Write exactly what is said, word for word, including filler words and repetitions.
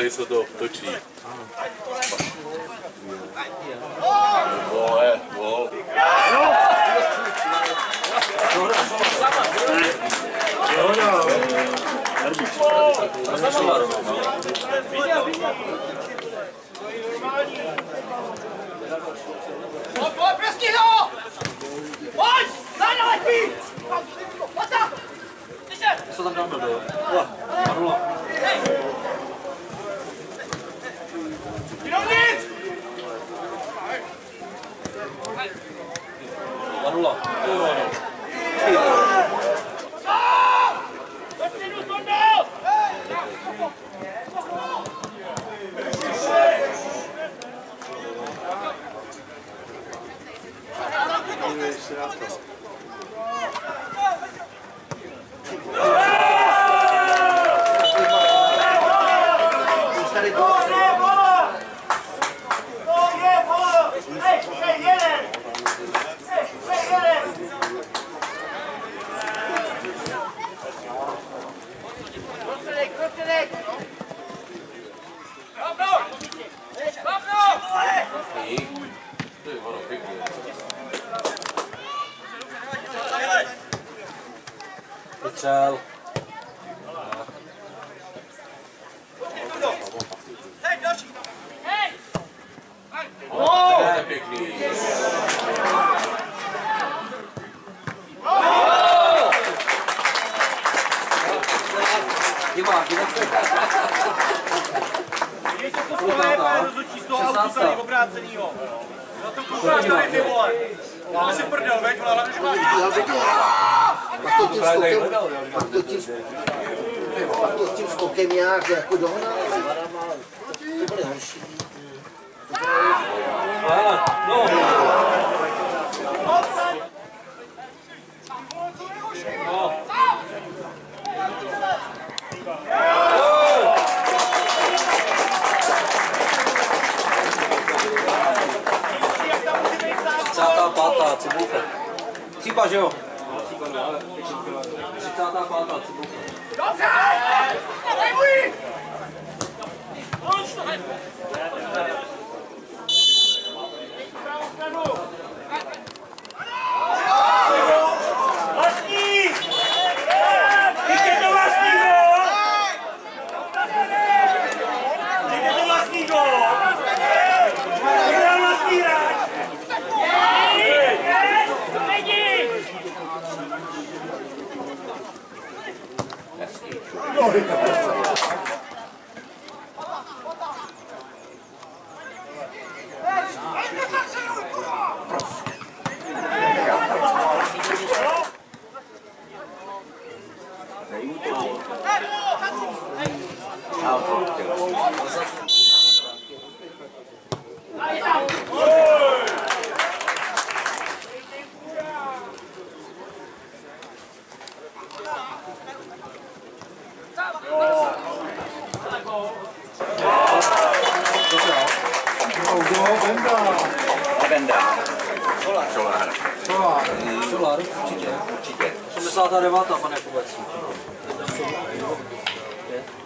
tady se to točí. Vole, vol. Jo, jo. Pojď, presti ho! Pojď! Záda letí! Pojď tam! Co tam dám do dole? Nula. Dovnitř! Nula. Dopředu, Tondo! Střel. Hej, další! Hej! To je pěkný. Divák, divák. Je to co tohle, pane rozhodčí, z toho autu tady obrácenýho. Na to koukáš tady, ty vole. Máme si prdel, veď, ale hlavně, že máš... Pak to tím skokem, pak to tím, pak to tím skokem nějak jako dohnal. To bude horší. No. třicátá pátá cibulka. Cípa, že jo? třicátá pátá cibulka. Dobře! Nebuď! Vlastní! Ještě to vlastní gól! Ještě to vlastní gól! Vyhrál vlastní hráč! Solár. Solár, určitě. Určitě. osmdesátá devátá, pane Kubec.